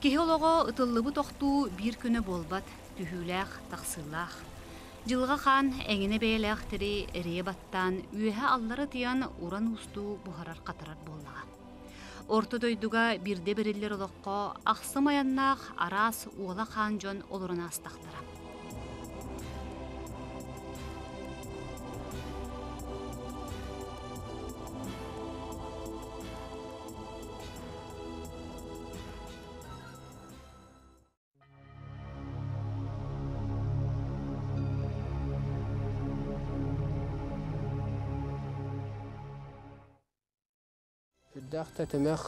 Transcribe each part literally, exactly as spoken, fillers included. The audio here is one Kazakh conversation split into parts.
Кехолого ытыллыбы тохту бир күнө болбат, түхүлэх, тахсылах. Жылга хан эңине бейлэхтери эрие баттан үйэхэ аллары тыян уран усту бухарар катарар боллага. Орто дойдуга бирде бериллер олоқко ахсым аяннаах арас уола хан жон олорына астахтара. Дәхтә тәмәх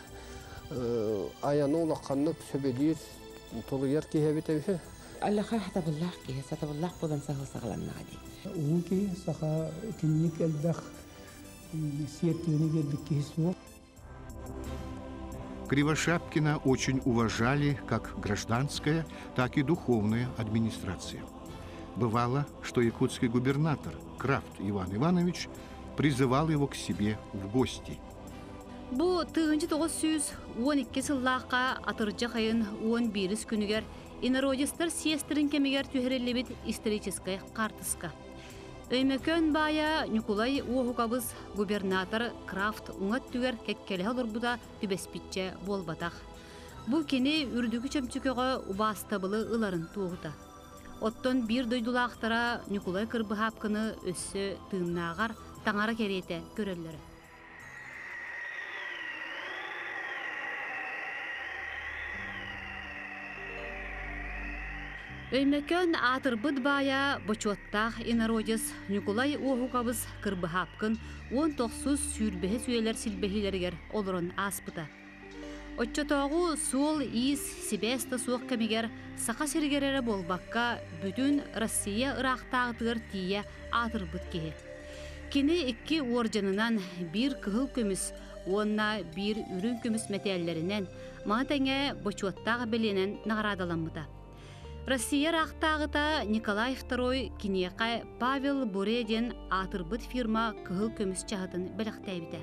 аяны улаққанны сөбелер толыяр киһәбит әбе. Аллаха хатабуллах киһә сатабуллах булан сахыл сагаланнага ди. Ул ки саха кинник элбах сиеттүне гелбик киһсу. Кривошапкина очень уважали как гражданская, так и духовная администрация. Бывало, что якутский губернатор Крафт Иван Иванович призывал его к себе в гости. Бу тыгынчы тогуз жүз он эки сыллааққа атыржа хайын он бирис күнігер инородистер сиестерин кемигер түхерелебит историческая картыска. Өймөкөн бая Николай Уохукабыз губернатор Крафт уңат түгер кеккеле олорбуда түбеспитче болбатах. Бу кени үрдүгү чөмчүкөгө убастабылы ыларын туğuта. Оттон бир дойдулаактара Николай Кырбыхапкыны өссө тыыннаагар таңара керете көрөллөрү. Өймөкөн атырбыт бая бочуаттах инородис Николай Уохукабыз Кырбыхапкын он тоғыз сүйрбеһе сүйелер силбехилергер олорон аспыта. Отчотоогу суол ис Сибеста суох кемигер сака сиргерере болбакка бүтүн Россия ырактагытыр тие атырбыт киһи. Кини икки оржанынан бир кыһыл көмүс, онна бир үрүн көмүс метеллеринен матаңе бочуаттагы беленен нагарадаламмыта. Россия рақтағыта Николай второй кинеқа Павел Буреден атырбыт фирма кыһыл көмүс чаһатын белектейбите.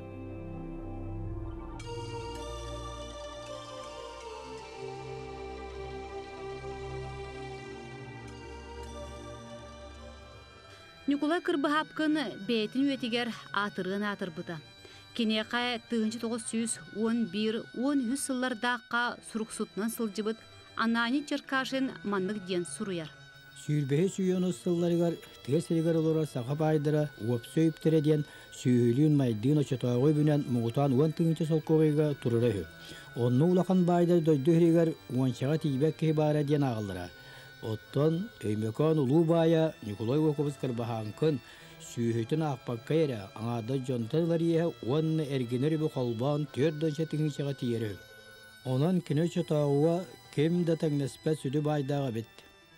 Николай Кырбыхапкын бейтин үетигер атыргын атырбыта. Кинеқа тыгынчы тогуз жүз он бир он үч сыллардаққа суруксутнан сылжыбыт Анани Черкашин маннык ден суруяр. Сүйрбеһе сүйөнө сылларыгар тесеригер олора саха байдыра уоп сөйүптер ден сүйүлүн майдын очотогой бүнен мугутан он тыгынчы солкогыга туруры. Онну улахан байдар дойдуригер уанчага тибек ки бара ден агылдыра. Оттон өймөкөн улуу бая Николай Уохукабыз Кырбыхапкын сүйөтүн акпаккайра аңада жонтарларыя он эргенери бу колбан төрдөнчө тыгынчага тиери. Онан кине чотогуа кем да таңнеспе сүді байдага бит.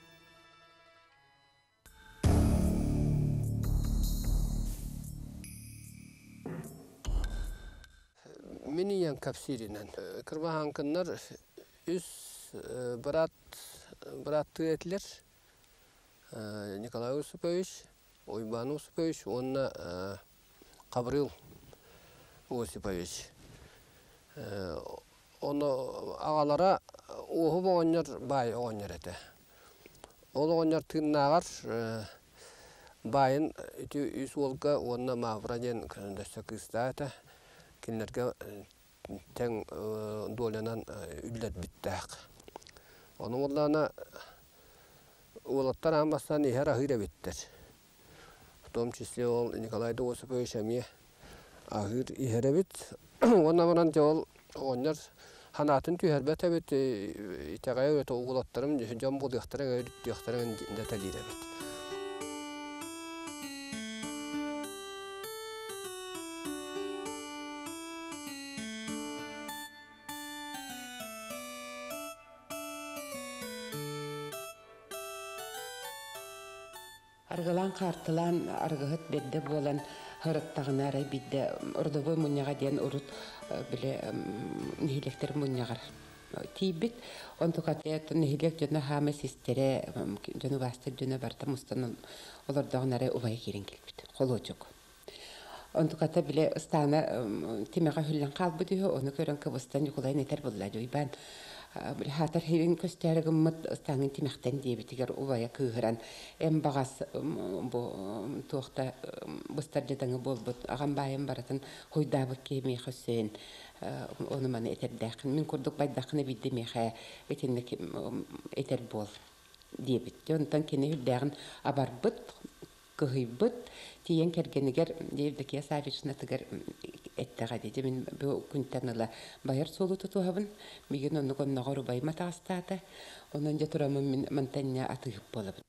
Миниян капсиринен. Кырбыхапкыннар үс брат брат тыетлер. Николай Осипович, Ойбан Осипович, онна Кабрил Осипович. Оны ағалара оғы боғанер бай оғанер әті. Ол оғанер тыыннағар байын үс олға онына мағыраден күніндесті кыста әті. Кенлерге тәң долянан үллет біттәқ. Оның олағына олаттар амбастан ехер ағыр әбеттер. В том числе ол Николайды Осипович әме ағыр ехер әбет. Онна баран жол оғанер Ханатын түйәрбәт әбет итәғай өті оғылаттарым жан бұл дияқтарың өйдік дияқтарың дәтәлейді әбет. Аргылан қартылан аргығыт бедді болан хырыттағын әрі бидді ұрдывы мұнyaға ден ұрыт біле нехилектер мұнyaғар. Тейбіт, он тұқатет нехилек жөні хамы сестере жөні бастыр жөні барта мұстанын олардағын әрі ұвай керен келбіт. Қолу жоқ. Он тұқата біле ұстаны темеға хүлін қалбы дүйі, оны көрін көвістан юқылай нетер болылады. Ойбан хатар хевин көстәргәммәт таңын тимәктән диебитигәр убая кыгыран эм багас бу тохта бустардәңгә булбыт аган байым баратын хойдабы кеме хөсен оны маны этердәкин мин күрдүк байдакны бидде меха этенник этер бол диебит онтан кене хүддәгән абарбыт кыгыйбыт тиен кергенигер диевдеке савична тигер эттәгә диде мин бу күнтәнәлә байыр солу тутуһабын миген онны коннагыру байма тагыстата оннан жатурамын мин мантанья атыгып булып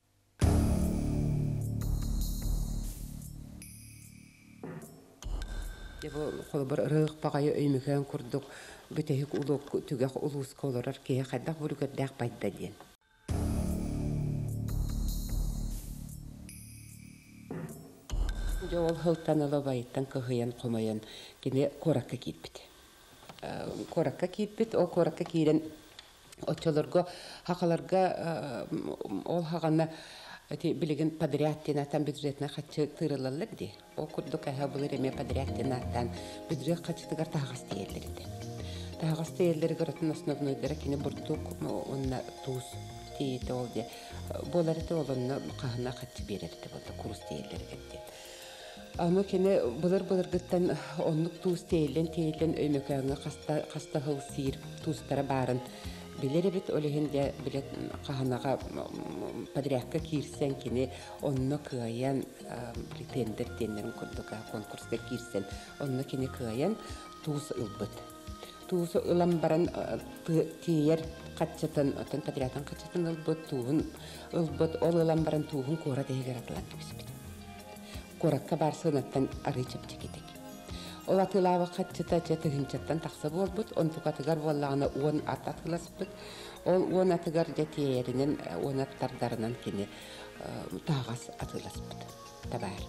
Дебо холбар рык багай өймөгән курдук бетәһик улук түгә улус колорар ке хәдә бүргә дәк пайда дигән Жол хылтанала байттан кыгыян комаян кине коракка китбит. Коракка китбит, о коракка кирен очолорго хакаларга ол хагана эти билеген подрядтина там бюджетна хачы тырылалар ди. О курдук ха булыр эме подрядтина там бюджет хачтыгар тагас диелерди. Тагас диелер гөрөтүн основной дера кине бурдук онна туз ти толде. Болар толонна кахна хачы берерди болду курс диелерди. Аны кене булыр-булыр гыттан оннук туз тейлен тейлен өймөкәңгә каста каста хыл сир тузтара барын билер бит олегенде билет каханага подрядка кирсен кене онны кыян претендер тендерин курдука конкурска кирсен онны кене кыян туз ылбыт туз ылам баран тиер катчатын отын подрядтан катчатын ылбыт туун ылбыт ол ылам баран туун кора дегер атлан кибит Коракка барсынаттан арычып чекетек. Ол атылава катчыта четыгынчаттан такса болбут, он тукатыгар боллагына он ат атыласпыт. Ол он атыгар жетиеринен он аттардарынан кене тагас атыласпыт. Табар.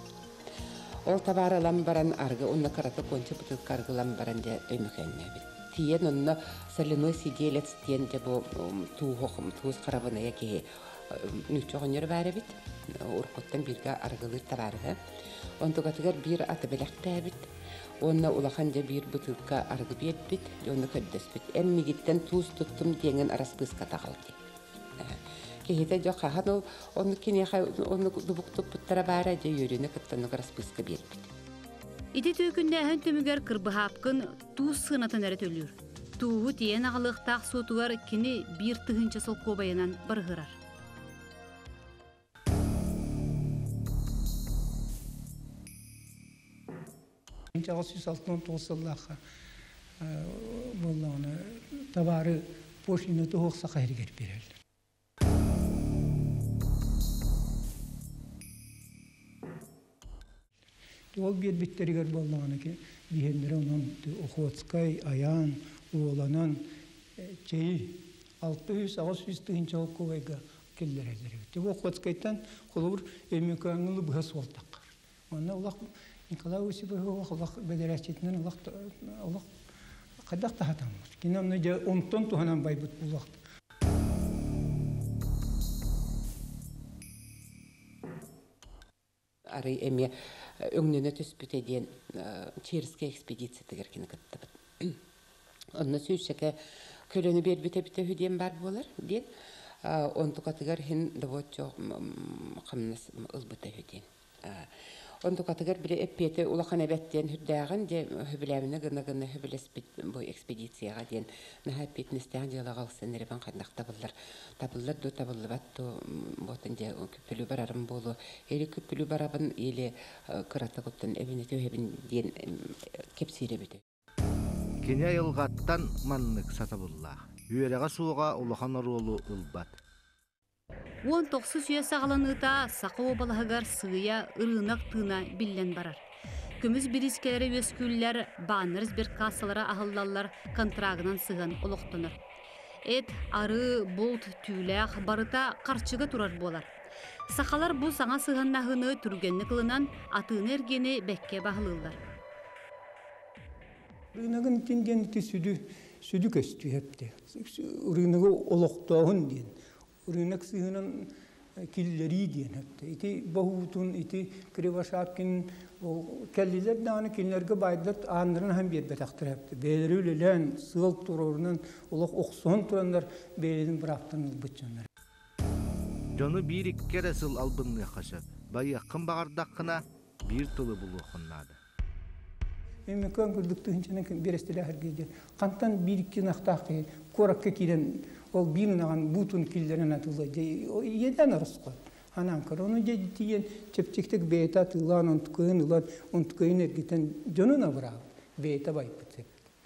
Ол табар алам баран аргы, онна карата конча бутыл каргылам баран де өймөкәнне бит. Тиен онна соляной сиделец тиен де бу туухым, туус карабына яки нүчөгөнөр бары бит. Уркоттан бирге аргылыр табарга. Онтугатыгар бир аты белектә бит. Онна улахан да бир бутылка аргы бит бит. Онна көддөс бит. Эмми гиттен туз туттум дигән араспыска тагылды. Кехите жок хану онны кине ха онны дубуктуп буттара бара же йөрүнө кыттан араспыска бит бит. Ити төкүндә һән төмүгәр кырбыһапкын туз сынатын әрі төлүр. Туһу тиен агылыктак сотугар кини бир тыгынча солко баянан баргырар. Инчагыс алтын тоғызлаха болланы табары пошины тоғса кайрыгер берелди. Ол бир биттеригер болланы ки бихендер онун Охотскай, Аян, Уоланан чей алты жүз агыс жүз тыгынча окуйга келлерелер. Те Охотскайтан холур эмекаңылы быхас болтак. Аны улак Николай Осипович Аллах бедерәчетнен Аллах Аллах кадак тахатам. Кинамны же онтон туханан байбут булак. Ары эме өңнөнө төспүт эден Черская экспедиция тегер кине кытты. Онны сүзчеке көлөнү бербите бите хүден бар болар ден. Он тукатыгар хин доводчо камнас ылбыта хүден. Он тукатыгар бире эппете улахан эбеттен хүддаган де хөбүләмине гына-гына хөбүлеспит бу экспедицияга ден. Нахапит нестән ялагалсын ребан кандакта буллар. Табыллар до табыллыбат то ботын де күпүлү барарым болу. Эли күпүлү барабын эли кырата коттан эбине төһебин ден кепсире бите. Кине йылгаттан маннык сатабылла. Үйерәгә суга улахан ролу ылбат. Он тоқсы сүйе сағаланыта сақы обалағығар сығыя ұрынақ тына білден барар. Көміз бірискелері өскүлілер бағынырыз бір кассалара ағылдалар контрагынан сыған олықтыныр. Эт, ары, болт, түйләқ, барыта қарчыға тұрар болар. Сақалар бұл саңа сығаннағыны түргенні қылынан атыны ергені бәкке бағылылар. Ұрынағын тенденті сүді көсті әпті. Ұрынағы олықтауын дейін. Ұрынақ сүйінің киллери диен хепте. Ити бахутун, ити Кривошапкин келлилер даны кинлерге байдат анрын һәм бербетактыр хепте. Белерүлелен сыл турорунан улук оксон турандар беледин бирактан бычандар. Жону бир иккере сыл албынны кашып, байякын багардаккына бир тылы булуқыннады. Мен көң күлдүктү хинченен берестеле хергеде. Кантан бир икки нактакы коракка кирен ол бимнаган бутун киллерин атылы. Еден арыскы. Анан корону же тиен чепчектек бейта тылан онткын улан онткын эргитен жонуна бара. Бейта байпытсек.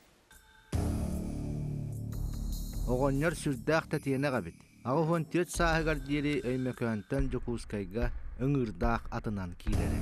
Оғоннар сүрдәқ тәтиене ғабит. Ағуын төт сағығар дері өймекөntен Жукускайга өңірдақ атынан кейлері.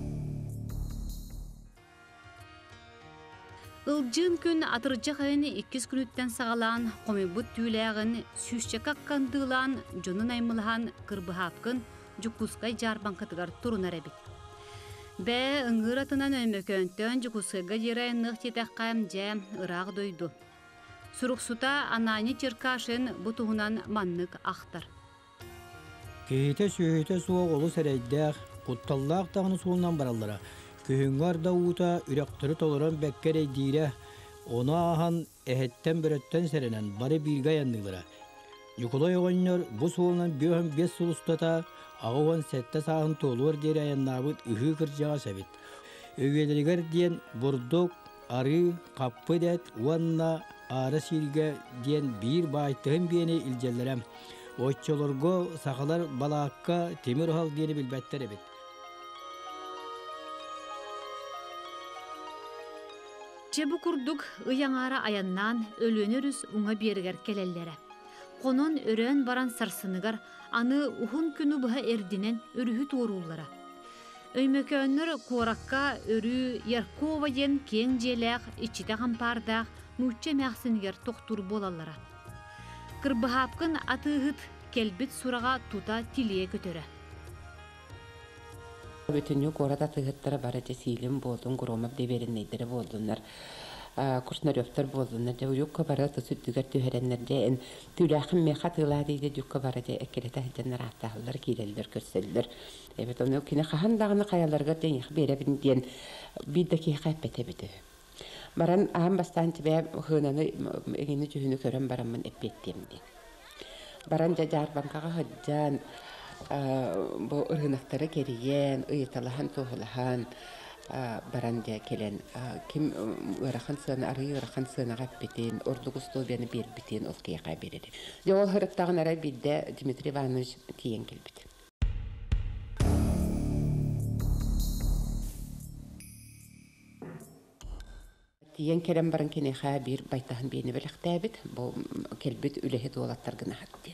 Ылжын күн атыржы қайыны иккіз күніттен сағалан, қомебут түйләғін, сүйшче қаққандылан, жонын аймылған кырбыхапкын Жукускай жарбан қытығар тұрын әрәбет. Бә ұңғыр атынан өймекөntен Жукускайга дерайын нықтетақ қайым жә ұрақ дойду. Суруксута ананы черкашын бутуғынан маннык ақтар. Кейте сүйете суық олы сәрейдәқ, құтталлақ тағыны суылынан баралдыра. Күйіңғар да ұта үректірі толыран бәккер дейдейре, оны ахан әхеттен бірөттен сәрінен бары бірге яндылыра. Николай оғаннар бұ суылынан бүйін бес сұл ұстата, ағуан сәтті сағын толуыр дейре аяннабыт үхі кіржаға сәбет. Өгелерігер дейін бұрдық, ары, қаппы дәт, уанна, ары сирге дейін бір байттығын бейіне илжелерем. Отчолорго сақалар балаққа темір хал дейіне білбәттер әбет. Чебу күрдік ұяңара аяннан өлөнеріс ұңа бергер келелері. Қонон өрен баран сарсыныгар аны ұхын күні бұға әрдінен өріхі туырулары. Өймекөннөр қораққа өрі Яркова ден кен желәқ, ичіте қампардақ, мүтче мәқсінгер тоқтур болалары. Кырбыхапкын атығыт келбіт сұраға тута тилие көтөрі. Бүтіню қорада атығыттары бары де сейлім болдың, құромап деберіннейдері болдыңдар. Курснарёвтар болдыңдар. Юққа бары сүттігер түйеренлерде түләқін меқа тыла дейді юққа бары де әкелеті әденлер аттағылар, кейлелер, көрселдер. Evet, onu kine kahandağını kayalarga deyin berebin diyen bir dakika bete bete. Baran aham bastan tibe hınanı egini cühünü körüm baramın epettimdi. Baran jajar bankaga hajjan bu ırgınakları geriyen, ıyıtalahan tohulahan baran ja kelen kim ırakhan sığını arıyı ırakhan sığını gapbetin, ordu gustu beni bir bitin olkaya kaybededi. Yol hırıttağın aray bilde Dimitri Ivanoviç tiyen gelbedi. Tiyen kelem baran kene bir baytahan beni belektabit, bu kelbit ülehe dolatlar gına hattı.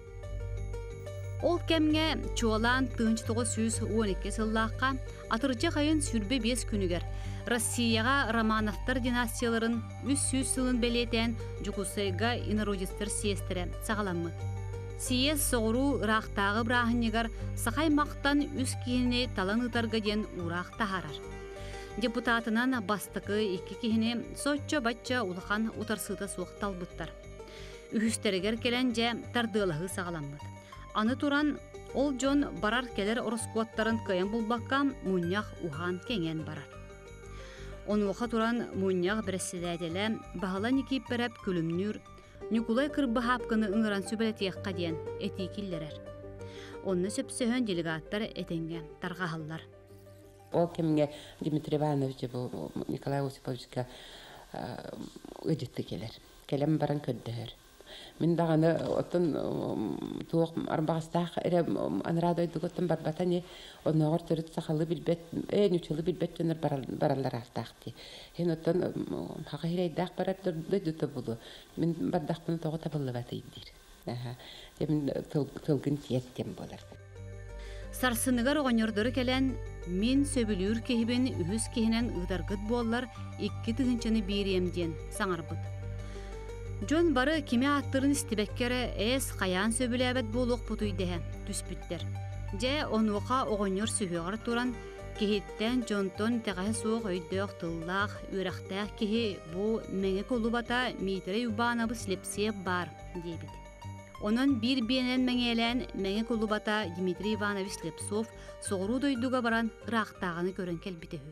Ol kemge çoğalan tığınç toğuz yüz on iki sıllıqqa atırıcı qayın sürbe beş günüger Rossiyaga Romanovtar dinastiyaların üç yüz sılın beleten Jukusayga inarodistler siyestire sağalanmı. Siyes soğuru ıraqtағы brahinigar saqay maqtan üç kihine talan ıtarga den uraq taharar. Deputatынан bastıqı iki kihine soçça batça uluqan utarsıda soğuk talbıttar. Ühüsteriger kelence tardığılığı sağalanmıdı. Anı turan, ol John barar keler oroskotların kıyın bulbaqqa munyaq uhan kengen barar. Onu oqa turan munyaq biresiledele bağalan ikip berep külümnür, Nikolay Kırbıhapkını ıngıran sübeletiyaqqa diyen etikillerer. Onu söpsöhön delegatlar etenge targahallar. O kemge Dimitri Ivanoviç bu Nikolay Osipovic'e ödüttü keler. Kelem baran köddüher. Min dağını otun tuğuk arbağыстaq ere anradoydu gotten barbatani onu ortırıt saxalı bilbet en üçülı bilbet döner barallar artaqti. Hen otun haqa hireydaq barat döydü bulu. Min bardaq bunu toğu tabıllı batıydır. Min tılgın tiyettem bolar. Sarsınıgar oğanyorduru kelen min söbülür kehibin ühüs kehinen ıdargıt bollar iki tığınçını biriyemdiyen sanarbıd. John barı kimi attırın istibekkere es qayan söbüləbət boluq putuydəhə düspüttər. Je onuqa oğonyor sühüğar turan kehitten John'ton təqəhi soğuk öydüq tıllaq ürəxtəq kehi bu məni kolu bata mitre yubanabı slepsiye bar deyibid. Онон бир биенен меңелен меңе кулубата Дмитрий Иванович Слепцов соғыру дойдуга баран ырақтағаны көрін келбітеу.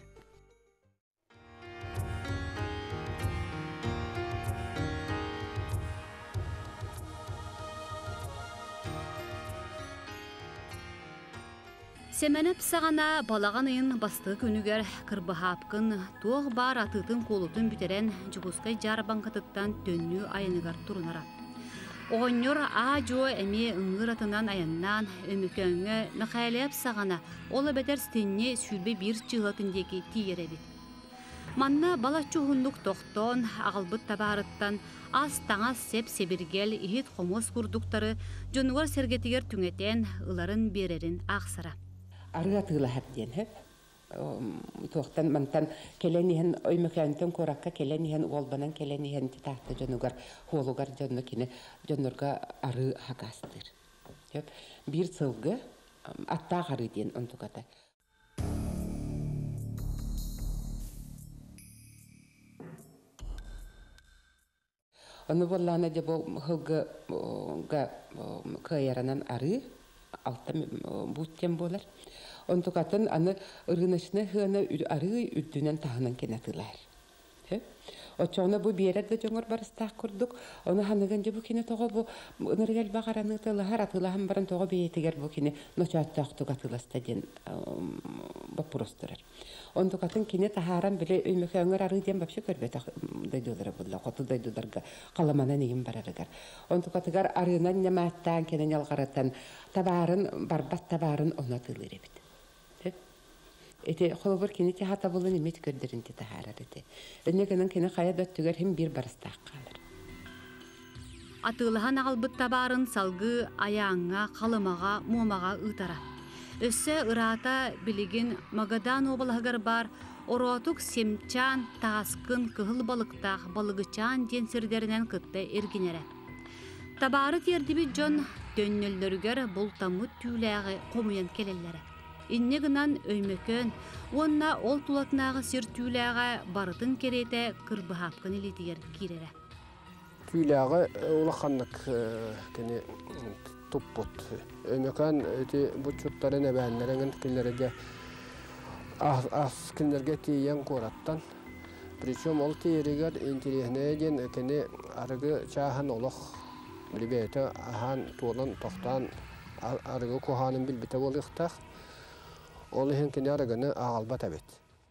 Семенеп сағана балаған ыйын басты күнігер кырбахапкын туох бар атытын колутун бүтерен Жугускай жарбанкатыттан төннү айыныгар турунара. Оғыннор а-жо әме ұңғыр атынан аяннан өмікөңі нақайлап сағана олы бәтер стенне сүрбе бір чығытындекі тиеребет. Манна бала чуғындық тоқтон ағылбыт табарыттан аз таңа сеп себіргел ихет қомыз күрдіктары жонуғар сергетігер түңетен ұларын берерін ақсыра. Арыға тыла хәптен, тоқтан мантан келенихен оймекәнтен коракка келенихен олбанан келенихен тахта жонугар холугар жонну кини жоннорга ары хакастыр. Бир сылгы атта гары ден онтуката. Оны боллана же бу хылгы га каяранан ары алтым буттен болар. Онтукатын аны ырынышны хына ары үддүнен тахынан кенетилер. Очоны бу биерде жоңор барыстак курдук. Оны ханыган же бу кине того бу ыныргел багараны тылахар атылахам баран того биетигер бу кине ночаттактык атыластаден бапростырар. Онтукатын кине тахаран биле өймөкөңөр ары ден бапшы көрбөт дайдылар булла. Коту дайдыларга каламана нигин барарыгар. Онтукатыгар арынан нематтан кенен ялгараттан табарын барбат табарын она тылыр бит. Эти холбор кини хата болын эмет көрдөрүнтө тахарар эти. Энекенен кини кая дөттүгөр хим бир барыстак калыр. Атылыхан албыт табарын салгы аяңга, калымага, момага ытара. Өссө ырата билигин Магадан обалыгар бар оротук семчан таскын кыгыл балыктак балыгычан денсердеринен кытты эргинере. Табары тердиби жон төннөллөргөр бул тамут түүләгы комуян келеллере. Инне гынан өймөкөн, онна ол тулатынағы сир түүләгы барытын керете кырбыхапкын илетигер кирере. Түүләгы улаханнык кені туппут. Өймөкөн эти бучуттарын әбәнлерін кіллерге аз кіллерге тиен кораттан. Причем ол тиерігер интересіне ген кені арығы чахан олық білбейті ахан туылын тоқтан арығы куханын білбіте болықтақ. Ол ихен кені арығыны ағалбат әбет.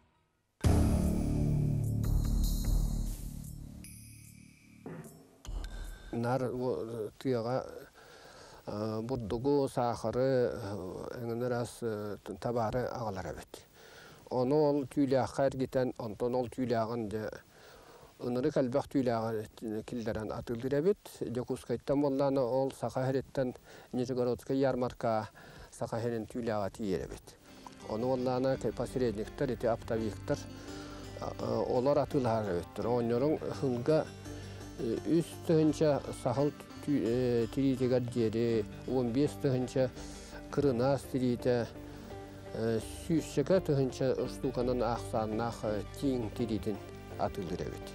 Нар тыяға буддугу, сахары, әңінер аз табары ағалар әбет. Оны ол түйляққа әргетен, онтон ол түйляғын ыныры кәлбәқ түйляғы кілдерін атылдыр әбет. Жокускайттан болланы ол сақахереттен Нижегородскай ярмарка сақахерен түйляға тиер әбет. Оны олланы посредниктер, еті аптавиктер, олар атылар әбеттір. Онырың хынға үс түхінші сақыл тиритегер дері, он бес түхінші кырынас тирите, сүйшігі түхінші ұштуғанын ақсаннақ тиң тиритін атылыр әбет.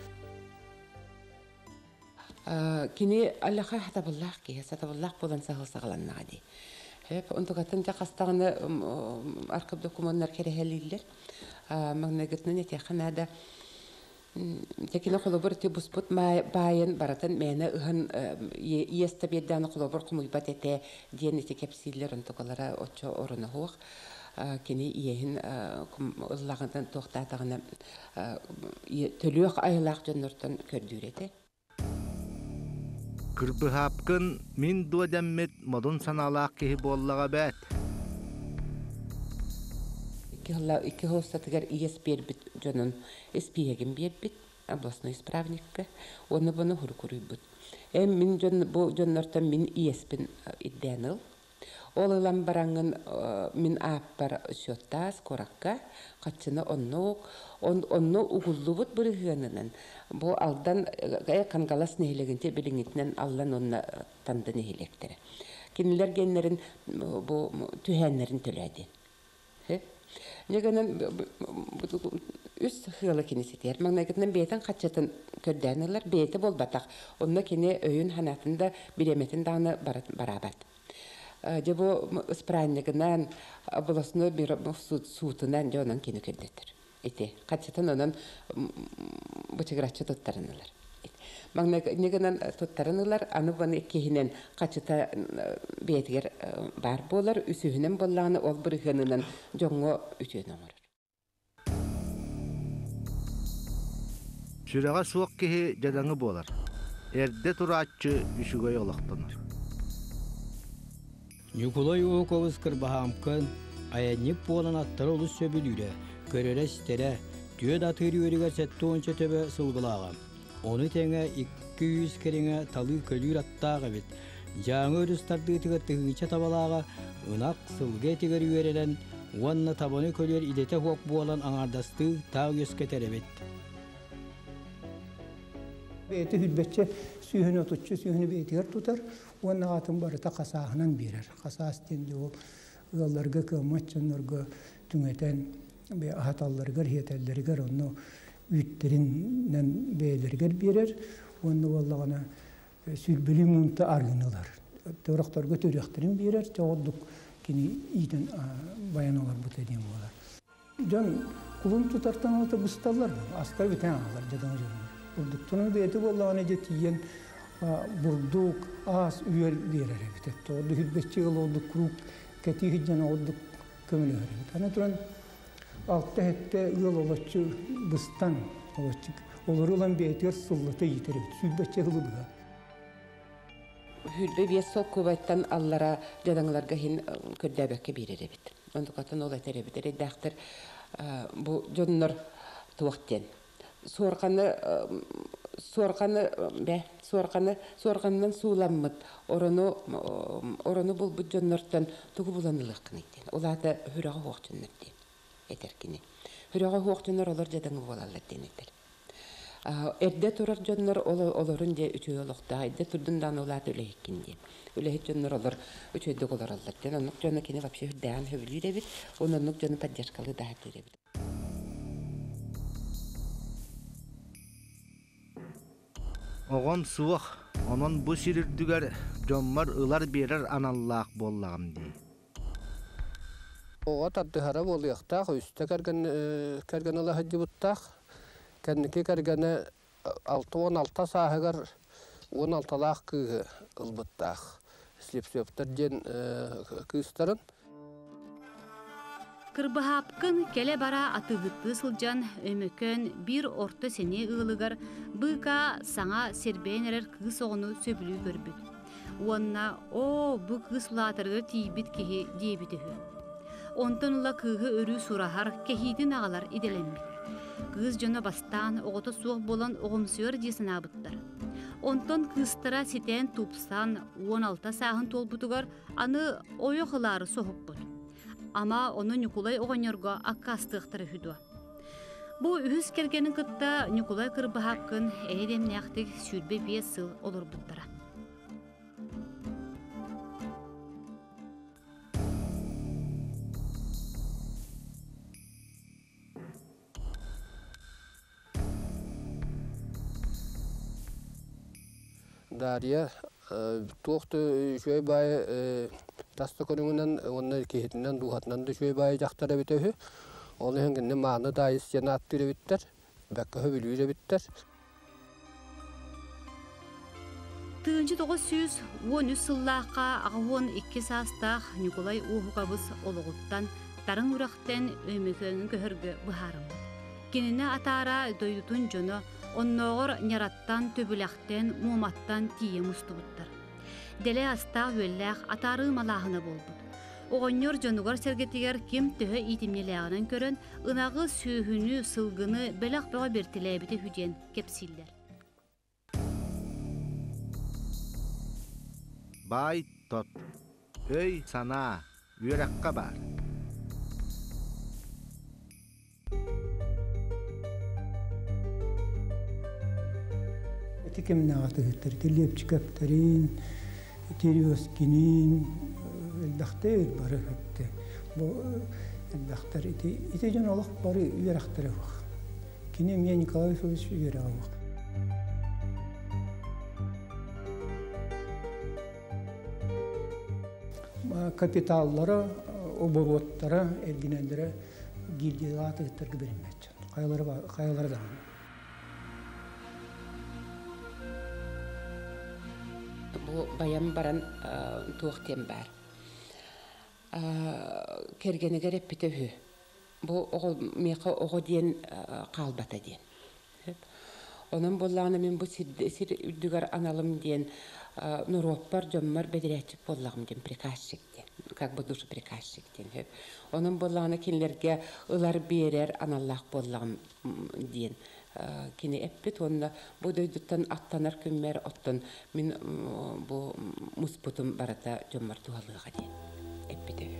Кені аллаға хатабыллақ ке, сатабыллақ болан сағыл сағыланнаға дей. Онтуғатын жақастағыны арқып документар керехелейлер. Маңнагытнын етеқанада Текина холобор те буспут байын баратын мәне ыһын иесте бедданы холобор кумуйбат эте диен эте кепсиллер онтогалара очо орона хуак кени иехин ыллагындан тоқтатағына төлөк айлақ жоннортон көрдүрете. Кырбыхапкын мин дуадаммет модун саналаак кеһи боллага бәт. Iki hostatыгар иес бербит жонун эспиегин бербит, областной исправникка, оны бұны хуркуруйбут. Эм мин жон бу жоннортон мин иеспин идденил. Ол ылам бараңын мин аппар счеттас коракка, качыны онну, онну угуллубут бырыгынынан. Бу алдан гая кангалас нехилегинте билиңитнен аллан онна танды нехилектери. Кинилер геннерин бу түһәннерин төләди. Негенен үс хыла кинесетер. Магнагытнан бетен качатын көрдәнеләр бете болбатак. Онна кине өйүн ханатында биреметин даны барабат. Жебо испраннигынан областной бюро суутунан жонан кине көрдөтөр. Ите качатын онан бычыграчы тоттарынылар. Магнагытнан тоттарынылар аны баны кихинен качыта бетигер бар болар үсүһүнен болланы ол биргенинен жоңго үтөнөңөр. Сүрәгә суак кеһи жадаңы болар. Эрде турачы үшүгөй олоқтонор. Николай Оковыз кырбахамкын аянник болан аттары олыс сөбүлүрө, көрөрө стере, түйөд атыры өрігер сәтті онча төбі сылғылағам. Оны теңе икки жүз кереңе талы көлүр аттаға бет. Жаңы өрістарды тігір тігінче табалаға, ынақ сылғы тігір үйерелен, онны табаны көлер идете хоқ болан аңардасты тағы өскетері бет. Бейті хүлбетче сүйіні тұтшы, сүйіні бейтігер тұтар, оны атын барыта қасағынан берер. Қасағыз тенде ол ұғаларға көматчанларға түңетен ағаталларғар, хетеллергер, оны үйттерінен бейлергер берер. Оны олағына сүлбілі мұнты арғынылар. Төріқтарға төріқтерін берер, чағылдық кені үйден баяналар бұт әдем олар. Жан құлын тұтартан алты бұсталар, аста бітен ағалар, жадан жұрмар. Бурдуктунун бети боллағаны жетиен бурдук, ас, үйер берер әбітет. Орды хүлбетчі ғыл круг, кәти хүджана орды көмілі әребет. Аны тұран алтта әтті ғыл олатшы бұстан олатчык. Олар olan бетер сыллыты етер әбет. Хүлбетчі ғылы бұға. Хүлбе бес сол көбайттан аллара жадаңларға хин көрдәбәкке берер әбет. Ондықатын ол әтер әбет. Әрейдәқтір бұл жоннар туақтен. Сорқаны сорқаны бе сорқаны сорқаннан сууламмыт орону орону бул буджоннортон тугу буланылык кыныктен улата хүрөгө хоктуннерди этеркини хүрөгө хоктуннер олар жадаңы болалар денетер эрде турар жоннор олорун же үчөө олокта айда турдундан улата үлехкинди үлехет жоннор олар үчөөдө олораллар ден анук жона кини вообще дан хөбүлүребит онунук жона поддержкалы дагатыребит. Оғон суық, онон бұ сирірдігер жоммар ылар берер аналлақ боллағым дей. Оға тардығара болуяқтақ, үсті кәрген ала хаджи бұттақ, кәнеке кәргені алты-он алты сағығар он алтылақ күйі ұлбыттақ. Слепсөптер ден күйістарын. Кырбахапкын келе бара атыгытты сылжан өмөкөн бир орто сене ылыгар быка саңа сербейнерер кыз оғыну сөбілі көрбіт. Уанна о бұ кыз латырғы тейбіт кеге дейбітігі. Онтын ұла кығы өрі сурахар кехейдің ағалар иделенбіт. Кыз жона бастан оғыты суық болан оғымсуыр десін абыттар. Онтын кыстыра сетен тупсан он алты сағын толбутугар аны ойы қылары соғып бұл. Ама оны Николай оғанерға аққастықтыры хүді. Бұл үхіз кергенін күтті Николай кырбахапкын әйдем нәқтік сүрбе бес сыл олыр бұттыра. Дарья, тоқты жөй бай таста көріңінен, оны кейтінен, дұғатынан да жөй бай жақтары бітеуі. Оны әңгінне мағыны дайыс жена аттыры біттер, бәккі хөбілуі біттер. Тыынчы тоғыз сүз он үс сыллаққа ағуын икки састақ Николай Оғуқабыз олығыттан тарын ұрақтен өмекөнің көхіргі бұхарым. Кеніне атара дойдутун жоны онноғыр няраттан төбіләқтен муаматтан тие мұсты бұттыр. Деле аста өлләқ атары малағына болбуд. Оғыннер жонуғар сәргетігер кем төхі итімнеләғынан көрін ынағы сүйіні сылғыны бәләқ бұға бертіләбіті хүден кепсиллер. Бай тот, өй сана, үйрәққа бар. Текеміне ағаты ғыттар, телепчі кәптерін, Терёскинин элдахте бары хатте. Бу Элбахтар ити ити жан олох бары үерахтары бах. Кине мне Николай Федорович үерах. Капиталлары, обороттары, элгинелдері гильдияға тыгыттырғы берілмейді. Қайылары да. Бұл баян баран туақтен бар. Кергенігер еппіті үі. Бұл меқі оғы ден қалбата ден. Onun bollağına men bu sir üddügar analım diyen Nuropar Jomar bediretçip bollağım diyen prikaşçık diyen. Как бы душу приказчик diyen. Onun bollağına kinlerge ılar berer anallah bollağım diyen. Kini eppit onda bu döydütten attanar kümmer ottan min bu musputum barata Jomar tuhalığa diyen. Eppit öyle.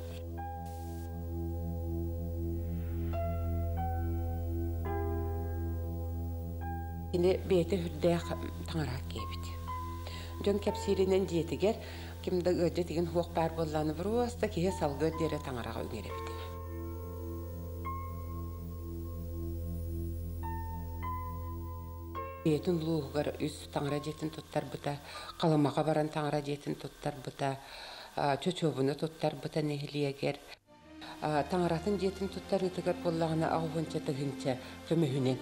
Yine beyte hürdeye tanırak gebit. Jön kepsirinden jetiger, kimde öde tegen hoq bar bollanı prosta kihe salgı dere tanırak öňerebit. Beytin luğgar üst tanıra jetin tuttar buta, qalamağa baran tanıra jetin tuttar buta, çöçöbünü tuttar buta nehliyeger. Tanıratın jetin tuttar ıtıgar bollağına ağvınca tıgınca kömühünen.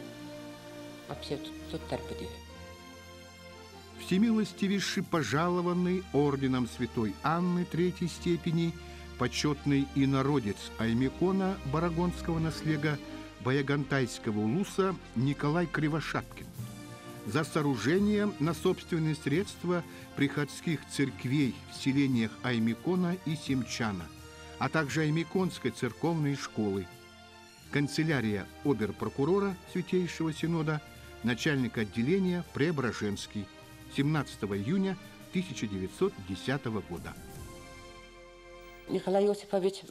Всемилостивейший пожалованный орденом Святой Анны третьей степени, почетный инородец Аймекона Барагонского наслега Баягантайского улуса Николай Кривошапкин за сооружение на собственные средства приходских церквей в селениях Аймекона и Семчана, а также Аймеконской церковной школы, канцелярия обер-прокурора Святейшего Синода, начальник отделения Преображенский, семнадцатого июня тысяча девятьсот десятого года. Николай Иосифович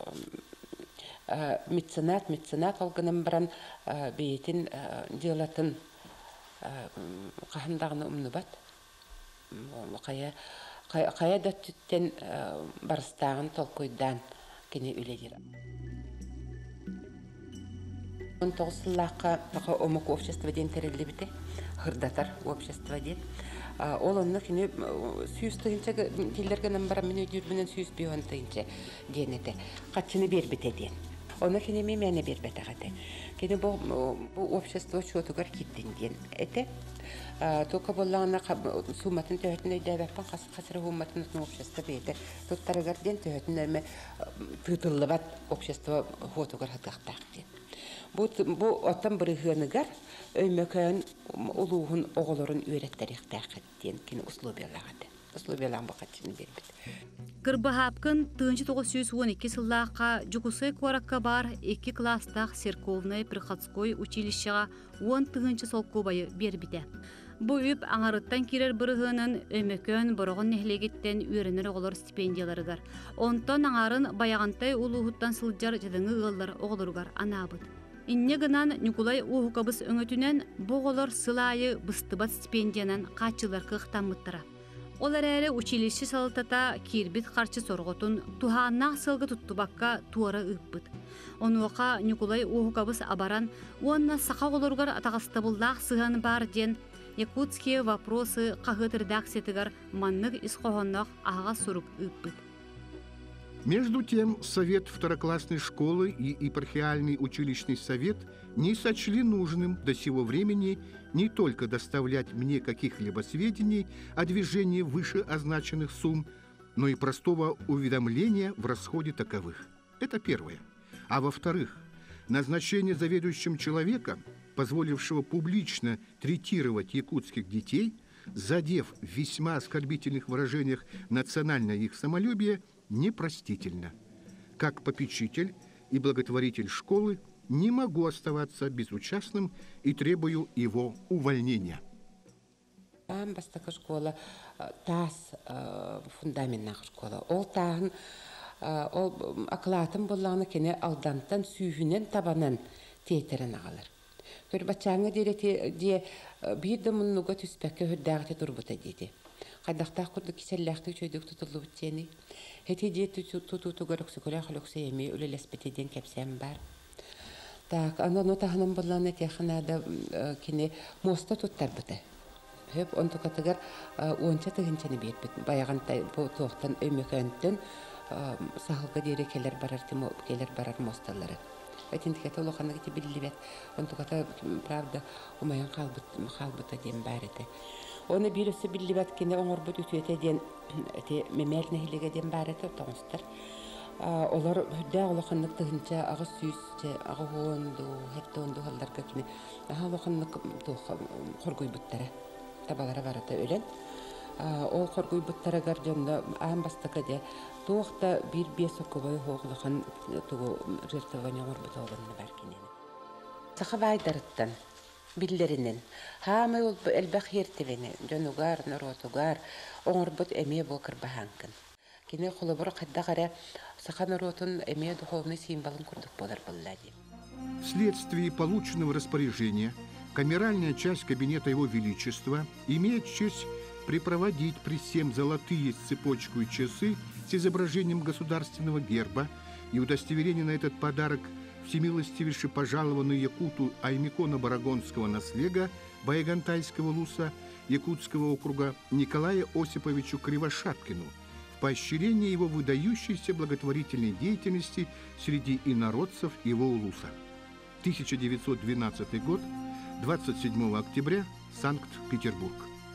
меценат, меценат алгынан баран бейтин делатын қахындағыны умнубат. Қая дөттіттен барыстағын толкойдан кене үледер. он тоғыз сыллаққа омық общество ден терелі біте, ғырдатар общество ден. Ол онны кені сүйіс тұйынша келдергенім бара мен өдірбінен сүйіс бейон тұйынша ден еті. Қатшыны бер біте ден. Оны кені мен мәне бер біте қаты. Кені бұл общество шотығар кеттен ден еті. Только боллағына суматын төхетін өйді әбәппен қасыры ғуматын ұтын общество бейді. Тұттарығар ден төхетін өйме тұтылы бат общество ғотығар ғытықтақ ден. Bu otan bir hınıgar öymökön uluğun oğulurun üretterik täqetden kini uslubiyalağıdı. Uslubiyalağın bakatçını berbit. Kırbahapkın тысяча девятьсот он эки сыллаққа Жукусай Коrakka бар эки класстақ церковный приходской училищеға он тыгынчы солку байы бербиде. Бу үп аңарыттан кирер бұрығының өмөкөн бұрығын нехлегеттен үйренер оғылыр стипендияларыгар. Онтон аңарын баяғантай улуғыттан сылжар жадыңы ғылдар оғылыргар анабыд. Инне гынан Николай Ухукабыз өңөтүнен боғылыр сылайы быстыбат стипендиянан қачылар қықтамыттыра. Олар әрі училище салытата кирбит қарчы сорғытын туханнақ сылғы туттубаққа туара ұппыд. Онуақа Николай Ухукабыз абаран, онна сақа олырғар атағыстабылдақ сыған бар ден якутские вопросы қағытырдақ сетігар маннық исқоғаннақ аға сұрук ұппыд. Между тем, Совет второклассной школы и епархиальный училищный совет не сочли нужным до сего времени не только доставлять мне каких-либо сведений о движении вышеозначенных сумм, но и простого уведомления в расходе таковых. Это первое. А во-вторых, назначение заведующим человека, позволившего публично третировать якутских детей, задев в весьма оскорбительных выражениях национальное их самолюбие, непростительно. Как попечитель и благотворитель школы не могу оставаться безучастным и требую его увольнения. Бастакы школа тас фундаментнақ школа. Ол тағын ол ақылатын болағына кене алдантан сүйінен табанан тейтерін ағалар. Көр бачаңы дереті де бейді мұнуға түспәкі хүрдәғыты тұрбыта дейді. Кайдактах курдук киселлахты чөйдүк тутулу бутчени. Хети же тутуту гороксы коля холоксы эми үлелеспетеден кепсем бар. Так, аны нотаханын болланы технада кине моста туттар бите. Хеп он тукатыгар онча тыгынчаны бербит. Баягантай бу токтан өмөкөнтөн сахалга дере келер барар тимо келер барар мосталары. Этинтикете улоханы кити биллибет. Он туката правда умаян калбыт калбыта дем бар эте. Оны биресе биллибет кине оңорбут үтүете ден эти мемел нехилеге дем бар эте тонстар. Олар хүддә улоханнык тыгынча агыс сүзче агыонду хеттонду халдар көкне. Аха улоханнык тоха коргуй буттара. Табалара барата өлен. Ол коргуй буттара гаржонда аан бастакаде тоохта бир бес окобой хоглахан тугу жертвование орбута олонны баркинен. Саха байдарыттан биллеринен хамы ол элбах хертевене жонугар наротугар оңорбут эме бокыр баханкын. Кине холобор каддагара саха наротун эме духовный символын курдук болар буллади. Вследствие полученного распоряжения камеральная часть кабинета Его Величества имеет честь припроводить при всем золотые с цепочкой часы с изображением государственного герба и удостоверение на этот подарок всемилостивейше пожалованную якуту Аймикона Барагонского наслега Баягантайского луса Якутского округа Николая Осиповичу Кривошапкину в поощрение его выдающейся благотворительной деятельности среди инородцев его улуса. тысяча девятьсот двенадцатый год, двадцать седьмого октября, Санкт-Петербург.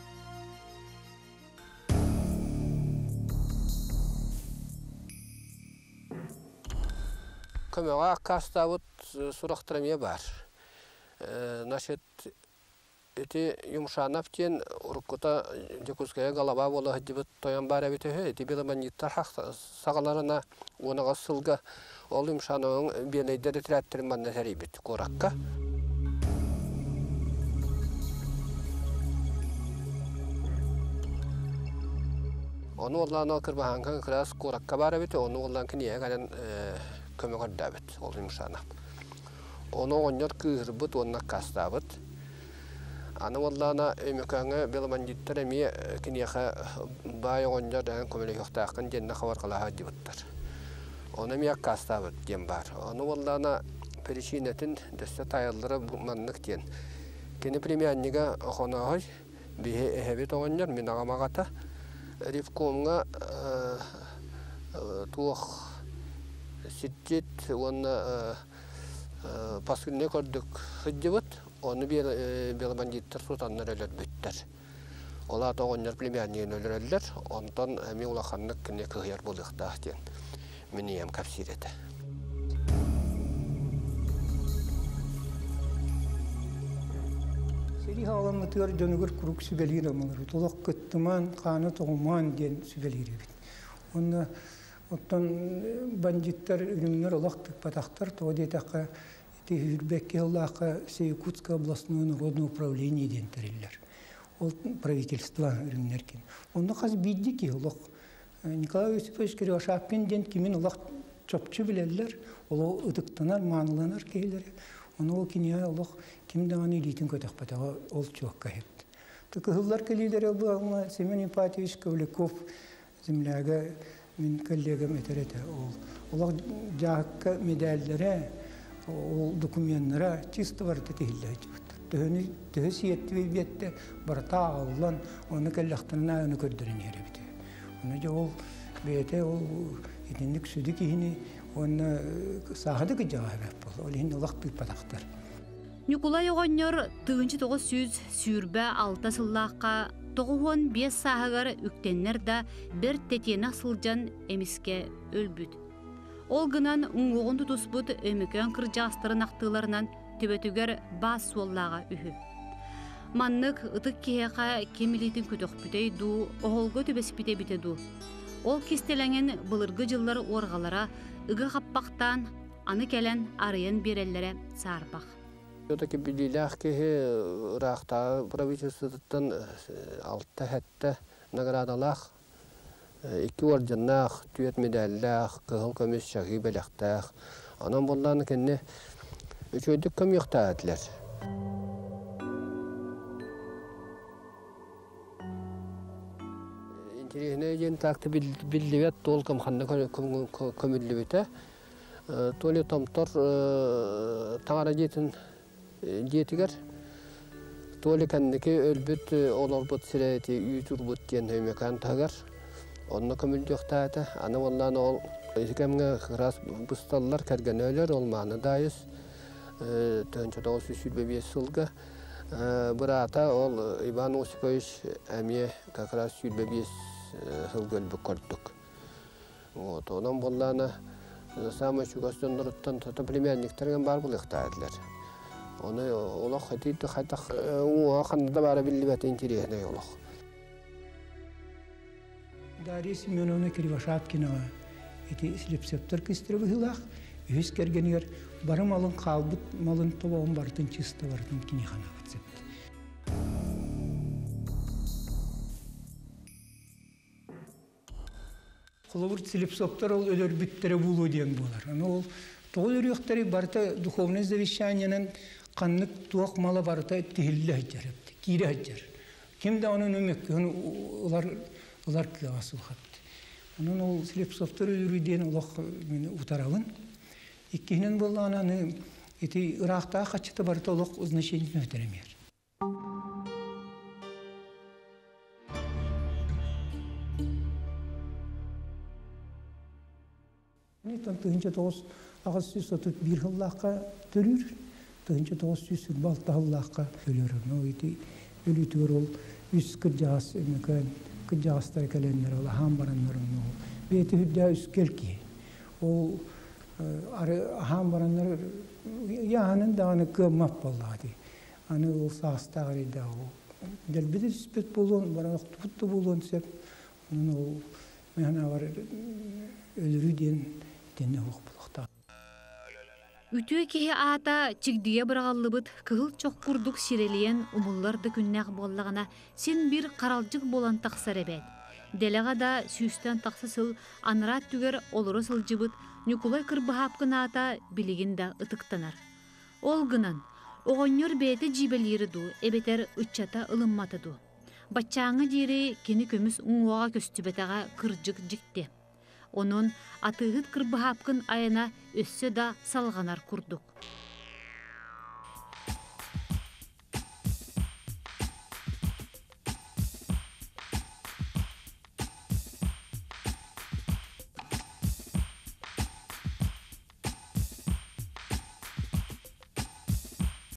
Көмөға кастауыт сурақтыраме бар. Значит, эти юмшанап тен уруккута Якутская голова бола хадибыт тоян бар әбеті хө. Эти беломаниттар сағаларына оныға сылға ол юмшаның белейдері тірәттерін манна тәрейбет кораққа. Оны олланы кырбаханкан кырас кораққа бар әбеті, оны оллан кінеге ғалан көмөгөр дәбет, ол юмшанап. Оны оңыр кырбыт, онына кастабыт. Аны оллана өмөкәңі беломандиттар әме кінеға бай оңыр дәген көмелі жоқтақын денна қаварқалаға дебіттар. Оны әме кастабыт ден бар. Оны оллана перечинетін дөсті тайылдыры маннық ден. Кені премианниға қонағай бейе әбет оңыр, мен ағамағата ревкомға туық ситтет, оны паскүнне көрдік хыджыбыт, оны белбандиттер сутаннар өлер бүттер. Ола тоғыннар племяннен өлер өлер, онтан әме улақанлық кіне кығыяр болықтақ ден. Мені ем кәпсиреті. Сери хағалан мұтығар жонығыр күрік сүбелер амалар. Толық күттіман, қаны тоғыман ден сүбелер ебет. Оны оттан бандиттар үнімнер олақтық патақтар, тоғы детаққа Хүрбекке Аллахқа Якутское областное народное управление ден тәрелер. Ол правительство үрімнер кен. Оны қаз бейді ке олақ. Николай Осипович Кривошапкин ден кемен олақ чопчы білелер, ол ұдықтанар, маңыланар кейлер. Оны ол кене олақ кемді аны елейтін көтақ патаға ол чуаққа хепті. Түкі ғыллар келейлері бұл Семен Ипатьевич Ковляков земляға мен коллегам етереті. Олақ жағыққа медальдері ол документтары чисто бар тетейлер. Төһөні төһө сиетти бетте барта аллан, оны келлахтына оны көрдөрүн еребите. Оны жол бете ол идинник сүдү кийини, оны сахады ки жаабап бол. Ол ин улак бит патактар. Николай оғоннор тыгынчы тоғыз сүз сүрбә алта сыллаққа тоғуон бес сағығар үктеннер да бір тетенақ сылжан эмиске өлбүд. Ол гынан ұңғоғын тұтыспұд өмікөн кыржастырын ақтыларынан төбетігер бас суоллаға үхі. Маннық ұтық кеяқа кемелейтін көтіқ бүтей ду, оғылғы төбес біте біте ду. Ол кестеленген бұлырғы жылар орғалара ұғы қаппақтан аны кәлен арыян береллері сарпақ. Все-таки билилях кеге рахта правительствотан алты хәтті наградалах, iki орденнах, түйет медаллах, кығыл көмес шағы бәліқтақ. Анан болланы кәнне үч өйдік көм еқта әділер. Интересне ен такты билдебет толком ханна көмүллүбүтэ. Толи томтор таңара жетин жетигер. Толи кандыки өлбүт олорбут сирети ютурбут ген hömekан тагар. Онна көмүл жоктаата. Аны ондан ол эскемге раз бусталлар кергенөлөр олманы дайыс. Төнчө тоғыз сүрбе бес сылга. Бурата ол Иван Осипович әме как раз сүрбе бес сылгөл бүккөрдүк. Вот, онан болланы самый чугастан дұрыттан тата племянниктерген бар бұл иқтайдылар. Оны олақ хатиді хатақ уға қандыда бары білібәті интересный олақ. Дарья Семеновна Кривошапкинова эти слепсептер кестірі бұғылақ, өз кергенігер бары малын қалбыт, малын тобауын бартын чисты бартын кинехана бітсепті. Құлыбырт слепсептер ол өлер біттері болу ден болар. Ол тоғыл өріқтері барта духовный завещаниянын қаннық туақ малы барта тегілі әджеріпті, кейді әджер. Кемді оның өмек, олар күйағасы ұқатты. Onun o slipsoftör ürüden ulaq meni utaralın. İkkinin bollananı eti Irak'ta kaçtı barta ulaq значение öteremer. Ne tantıhınca toz ağustos otuz bir yıllığa törür. Tantıhınca toz yüz balta yıllığa ölür. No eti ölütür ol yüz kırcağız mekan kırcağızlar kalenler ola hambaranların no. Beti hüdda üskelki. O hambaranlar yahanın dağını kımmap vallahi. Anı o sağsta garida o. Delbede süspet bulun, bana tuttu bulun sep. Onun o mehana var ölürü den denne hoq bulaqta. Ütüe kehe ata çigdiye bırağallıbıt kıhıl çok kurduk sireliyen umullar da künnaq bollağına sen bir qaralcık bolan taqsar ebed. Deleğa da süsten taqsısıl anrat tüger oluru sılcıbıt Nikolay Kırbahapkın ata biligin da ıtıktanar. Olgınan, oğonyor beyte jibeleri du, ebeter ıçata ılınmatı du. Batçağını diri keni kömüs uğağa köstübetağa kırcık jikti. Onun atığıt Kırbahapkın ayına össe da salganar kurduk.